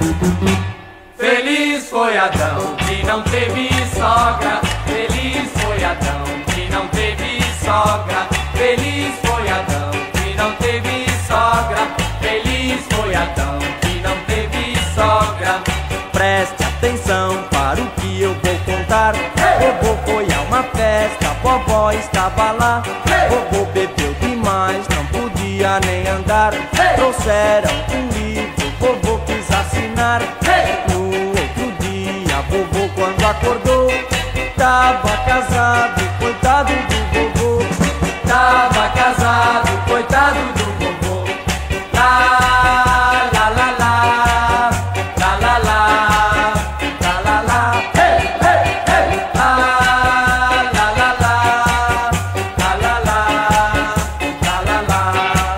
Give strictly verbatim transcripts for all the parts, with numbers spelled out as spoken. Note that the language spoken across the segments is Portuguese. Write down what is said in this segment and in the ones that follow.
Feliz foi Adão que não teve sogra. Feliz foi Adão que não teve sogra. Feliz foi Adão que não teve sogra. Feliz foi Adão que não teve sogra. Preste atenção para o que eu vou contar. Vovô foi a uma festa, vovó estava lá. Vovô bebeu demais, não podia nem andar. Trouxeram um livro, vovô quis assinar. No outro dia, vovô quando acordou, tava casado, coitado do vovô. Tava casado, coitado do vovô. Lá, lá, lá, lá, lá, lá, lá, lá, lá, lá, hey, hey, hey. Lá, lá, lá, lá, lá, lá, lá, lá, lá, lá.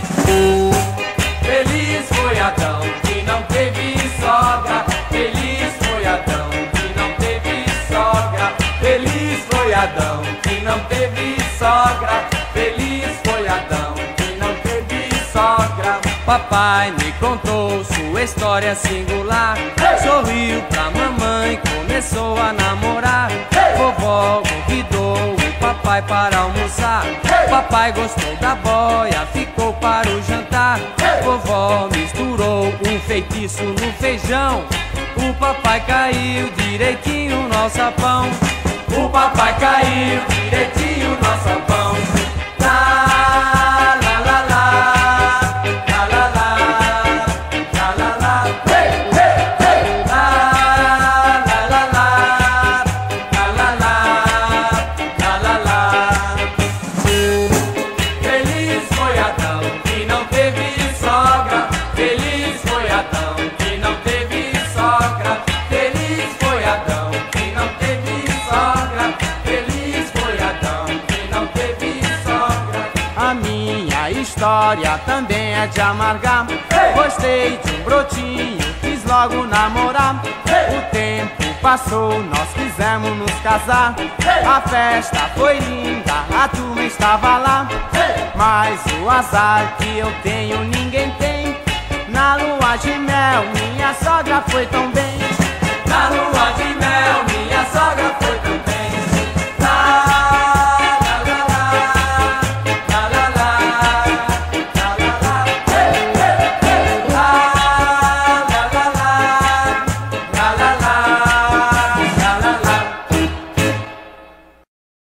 Feliz foi Adão que não teve sogra. Feliz foi Adão que não teve sogra. Feliz foi Adão que não teve sogra. Feliz foi Adão que não teve sogra. Papai me contou sua história singular. Sorriu pra mamãe, começou a namorar. Vovó convidou o papai para almoçar. Papai gostou da boia, ficou para o jantar. Vovó misturou um feitiço no feijão. O papai caiu direitinho no alçapão. O papai caiu direitinho no alçapão. Lá, lá, lá, lá, lá, lá, lá, lá, lá, lá, hey, hey, hey. Lá, lá, lá, lá, lá, lá, lá, lá, lá, lá. Feliz foi Adão que não teve sogra. Feliz foi Adão que não teve sogra. Feliz foi Adão que não teve sogra. Feliz foi Adão que não teve sogra. A minha história também é de amargar. Gostei de um brotinho, quis logo namorar. O tempo passou, nós quisemos nos casar. A festa foi linda, a turma estava lá. Mas o azar que eu tenho ninguém tem. Na lua de mel minha sogra foi tão bem. Na lua de mel minha sogra foi tão bem.